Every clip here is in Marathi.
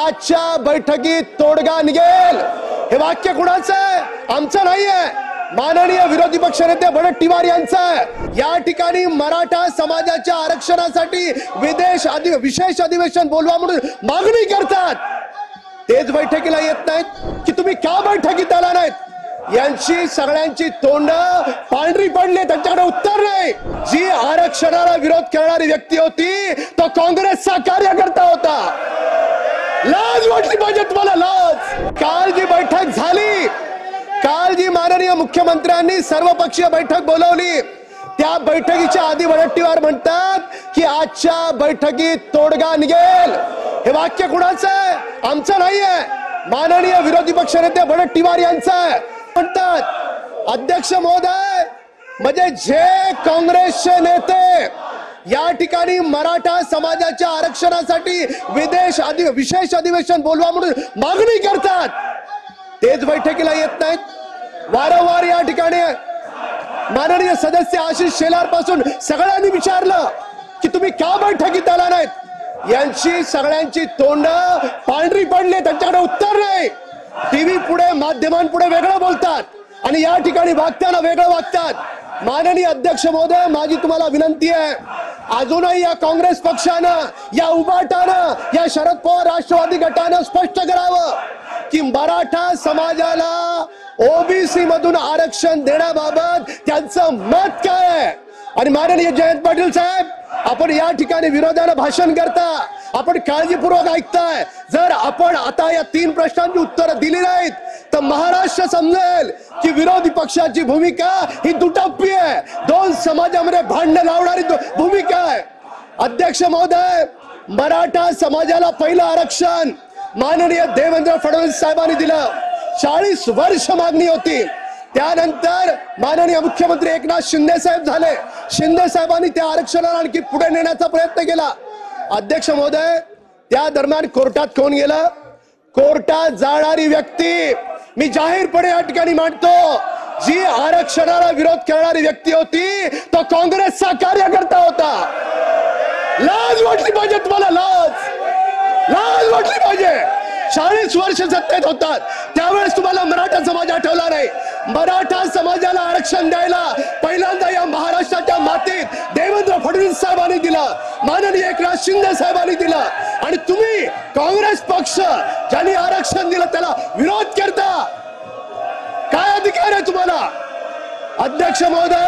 आजच्या बैठकीत तोडगा निघेल। हे वाक्य कुणाचं आहे? आमचं नाहीये, माननीय विरोधी पक्षनेते वडेट्टीवार यांचं आहे। या ठिकाणी मराठा समाजाच्या आरक्षणासाठी विशेष अधिवेशन बोलवा म्हणून मागणी करतात, तेच बैठकीला येत नाहीत की तुम्ही का बैठकीत आला नाहीत? यांची सगळ्यांची तोंड पांढरी पडली, त्यांच्याकडे उत्तर नाही। जी आरक्षणाला विरोध करणारी व्यक्ती होती तो काँग्रेसचा कार्यकर्ता होता। लाज वाटली पाहिजे तुम्हाला, लाज। काल जी बैठक झाली, काल जी माननीय मुख्यमंत्र्यांनी सर्वपक्षीय बैठक बोलवली, त्या बैठकीच्या आधी वडेट्टीवार म्हणतात की आजच्या बैठकीत तोडगा निघेल। हे वाक्य कुणाचं आहे? आमचं नाहीये, माननीय विरोधी पक्षनेते वडेट्टीवार यांचं आहे। म्हणतात अध्यक्ष महोदय, म्हणजे जे काँग्रेसचे नेते या ठिकाणी मराठा समाजाच्या आरक्षणासाठी विशेष अधिवेशन बोलवा म्हणून मागणी करतात, तेच बैठकीला येत नाहीत। वारंवार या ठिकाणी माननीय सदस्य आशिष शेलार पासून सगळ्यांनी विचारलं की तुम्ही का बैठकीत आला नाहीत? यांची सगळ्यांची तोंड पांढरी पडली, त्यांच्याकडे उत्तर नाही। टीव्ही पुढे, माध्यमांपुढे वेगळं बोलतात आणि या ठिकाणी वागताना वेगळं वागतात। माननीय अध्यक्ष महोदय, माझी तुम्हाला विनंती आहे, अजूनही या काँग्रेस पक्षानं, या उबाटानं, या शरद पवार राष्ट्रवादी गटानं स्पष्ट करावं की मराठा समाजाला ओबीसी मधून आरक्षण देण्याबाबत त्यांचं मत काय आहे। आणि माननीय जयंत पाटील साहेब, आपण या ठिकाणी विरोधानं भाषण करता, आपण काळजीपूर्वक ऐकताय। जर आपण आता या 3 प्रश्नांची उत्तरं दिली नाहीत तर महाराष्ट्र समजेल की विरोधी पक्षाची भूमिका ही दुटप्पी आहे, 2 समाजामध्ये भांडण लावणारी भूमिका आहे। अध्यक्ष महोदय, मराठा समाजाला पहिलं आरक्षण माननीय देवेंद्र फडणवीस साहेबांनी दिलं, 40 वर्ष मागणी होती। त्यानंतर माननीय मुख्यमंत्री एकनाथ शिंदे साहेब झाले, शिंदे साहेबांनी त्या आरक्षणाला आणखी पुढे नेण्याचा प्रयत्न केला। अध्यक्ष महोदय, त्या दरम्यान कोर्टात कोण गेलं? कोर्टात जाणारी व्यक्ती मी जाहीरपणे या ठिकाणी मांडतो, जी आरक्षणाला विरोध करणारी व्यक्ती होती तो काँग्रेसचा कार्यकर्ता होता। लाज वाटली पाहिजे तुम्हाला, लाज वाटली पाहिजे। 40 वर्ष सत्तेत होतात त्यावेळेस तुम्हाला मराठा समाज आठवला नाही। मराठा समाजाला आरक्षण द्यायला पहिल्यांदा या महाराष्ट्राच्या मातीत देवेंद्र फडणवीस साहेबांनी दिलं, माननीय एकनाथ शिंदे साहेबांनी दिलं, आणि तुम्ही काँग्रेस पक्ष ज्यांनी आरक्षण दिलं त्याला विरोध करता। काय अधिकार आहे तुम्हाला? अध्यक्ष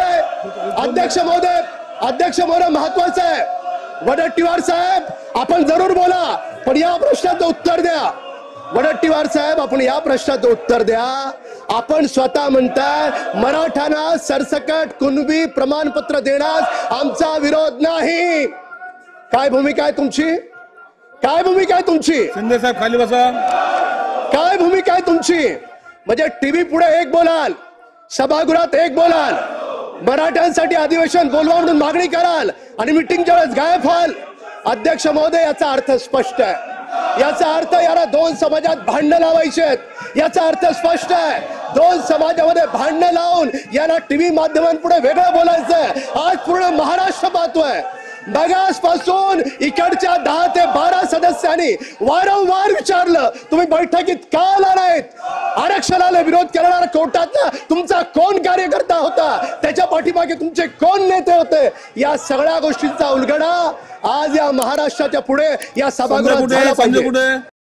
महोदय, महत्वाचं आहे, वडेट्टीवार साहेब आपण जरूर बोला, पण या प्रश्नाचं उत्तर द्या। वडेट्टीवार साहेब, आपण या प्रश्नाचं उत्तर द्या। आपण स्वतः म्हणताय मराठांना सरसकट कुणबी प्रमाणपत्र देण्यास आमचा विरोध नाही। काय भूमिका आहे तुमची? काय भूमिका आहे तुमची? शिंदे साहेब खाली बसा। काय भूमिका आहे तुमची? म्हणजे टीव्ही पुढे एक बोलाल, सभागृहात एक बोलाल, मराठ्यांसाठी अधिवेशन बोलवा म्हणून मागणी कराल आणि मीटिंगच्या वेळेस गायब व्हाल। अध्यक्ष महोदय, याचा अर्थ स्पष्ट आहे, याचा अर्थ याला 2 समाजात भांडण लावायचे आहेत, याचा अर्थ स्पष्ट आहे। 2 समाजामध्ये भांडण लावून याला टीव्ही माध्यमांपुढे वेगळं बोलायचंय। आज पूर्ण महाराष्ट्र पाहतोय, मगासपासून इकडच्या 10 ते 12 सदस्यांनी वारंवार विचारलं तुम्ही बैठकीत का आला नाहीत? आरक्षणाला विरोध करणारा कोर्टातला तुमचा कोण कार्यकर्ता होता? त्याच्या पाठीमागे तुमचे कोण नेते होते? या सगळ्या गोष्टींचा उलगडा आज या महाराष्ट्राच्या पुढे या सभागृहात झाला पाहिजे।